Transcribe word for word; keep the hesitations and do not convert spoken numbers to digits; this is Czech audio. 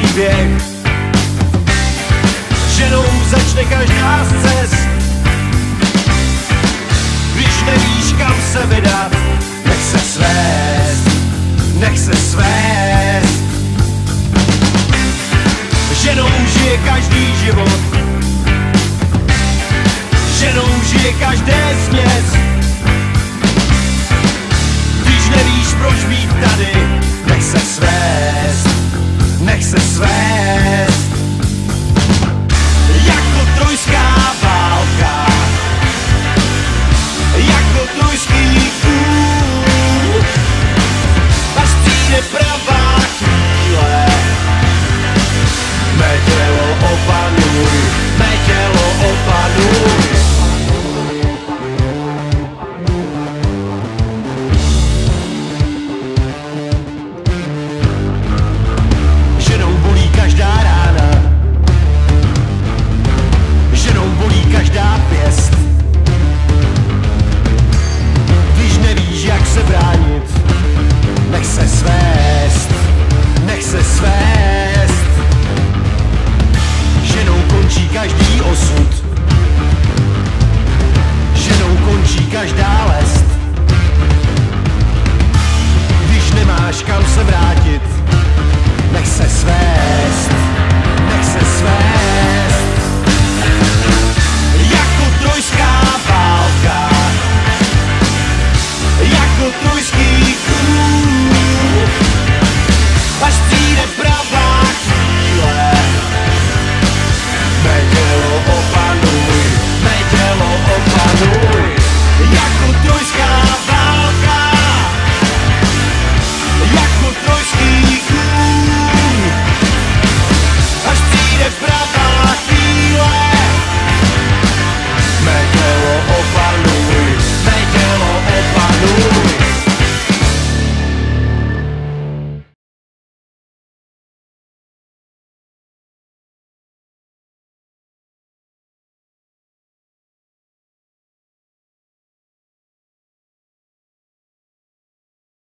úspěch. Ženou začne každá z cest. Když nevíš, kam se vydat, nech se svést, nech se svést. Ženou žije každý život, ženou žije každé směs. Když nevíš, proč být tady, nech se svést, nech se